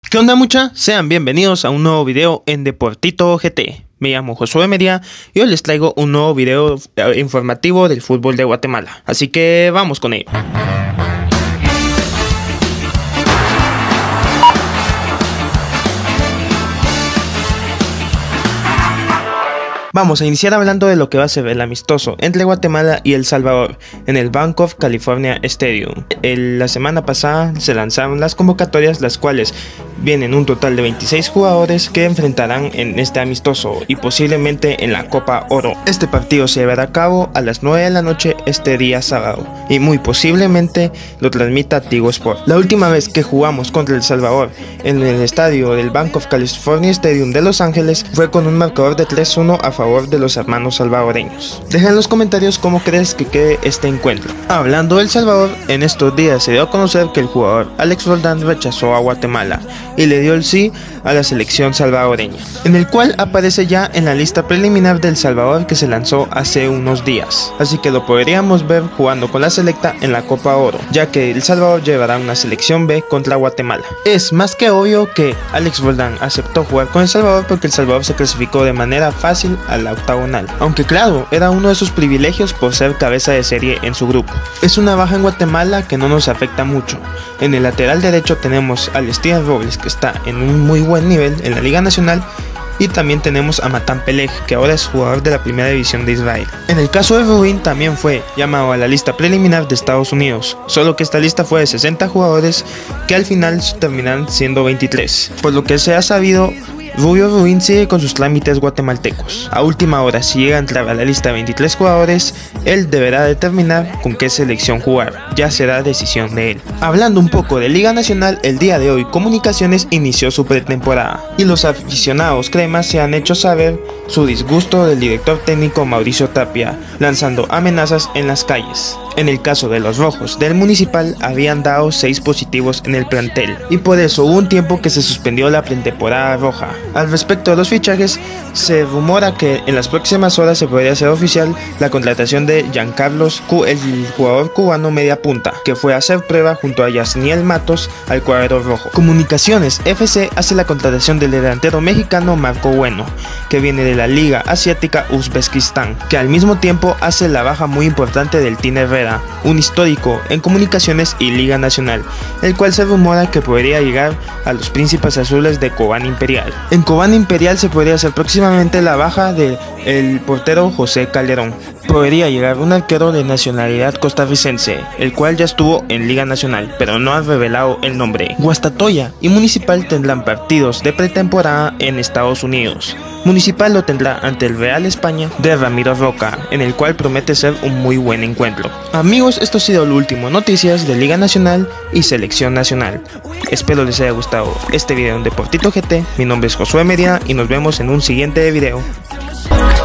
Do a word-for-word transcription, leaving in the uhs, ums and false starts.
¿Qué onda, mucha? Sean bienvenidos a un nuevo video en Deportito G T. Me llamo Josué Media y hoy les traigo un nuevo video informativo del fútbol de Guatemala. Así que vamos con ello. Vamos a iniciar hablando de lo que va a ser el amistoso entre Guatemala y El Salvador en el Bank of California Stadium. El, la semana pasada se lanzaron las convocatorias, las cuales vienen un total de veintiséis jugadores que enfrentarán en este amistoso y posiblemente en la Copa Oro. Este partido se llevará a cabo a las nueve de la noche este día sábado y muy posiblemente lo transmita Tigo Sport. La última vez que jugamos contra El Salvador en el estadio del Bank of California Stadium de Los Ángeles fue con un marcador de tres uno a favor de los hermanos salvadoreños. Deja en los comentarios cómo crees que quede este encuentro. Hablando del Salvador, en estos días se dio a conocer que el jugador Alex Roldán rechazó a Guatemala y le dio el sí a la selección salvadoreña, en el cual aparece ya en la lista preliminar del Salvador que se lanzó hace unos días, así que lo podríamos ver jugando con la selecta en la Copa Oro, ya que El Salvador llevará una selección B contra Guatemala. Es más que obvio que Alex Roldán aceptó jugar con El Salvador porque El Salvador se clasificó de manera fácil a la octagonal, aunque claro, era uno de sus privilegios por ser cabeza de serie en su grupo. Es una baja en Guatemala que no nos afecta mucho. En el lateral derecho tenemos a Steven Robles, que está en un muy buen nivel en la Liga Nacional, y también tenemos a Matan Peleg, que ahora es jugador de la primera división de Israel. En el caso de Rubin también fue llamado a la lista preliminar de Estados Unidos, solo que esta lista fue de sesenta jugadores que al final terminan siendo veintitrés, por lo que se ha sabido. Rubio Rubin sigue con sus trámites guatemaltecos. A última hora, si llega a entrar a la lista de veintitrés jugadores, él deberá determinar con qué selección jugar, ya será decisión de él. Hablando un poco de Liga Nacional, el día de hoy Comunicaciones inició su pretemporada y los aficionados cremas se han hecho saber su disgusto del director técnico Mauricio Tapia, lanzando amenazas en las calles. En el caso de los rojos del Municipal habían dado seis positivos en el plantel y por eso hubo un tiempo que se suspendió la pretemporada roja. Al respecto de los fichajes, se rumora que en las próximas horas se podría hacer oficial la contratación de Giancarlos Q, el jugador cubano media punta, que fue a hacer prueba junto a Yasniel Matos al cuadro rojo. Comunicaciones F C hace la contratación del delantero mexicano Marco Bueno, que viene de la Liga Asiática Uzbekistán, que al mismo tiempo hace la baja muy importante del Tine Herrera, un histórico en Comunicaciones y Liga Nacional, el cual se rumora que podría llegar a los Príncipes Azules de Cobán Imperial. En Cobán Imperial se podría hacer próximamente la baja del portero José Calderón. Podría llegar un arquero de nacionalidad costarricense, el cual ya estuvo en Liga Nacional, pero no ha revelado el nombre. Guastatoya y Municipal tendrán partidos de pretemporada en Estados Unidos. Municipal lo tendrá ante el Real España de Ramiro Roca, en el cual promete ser un muy buen encuentro. Amigos, esto ha sido lo último, noticias de Liga Nacional y Selección Nacional. Espero les haya gustado este video en Deportito G T. Mi nombre es Josué Media y nos vemos en un siguiente video.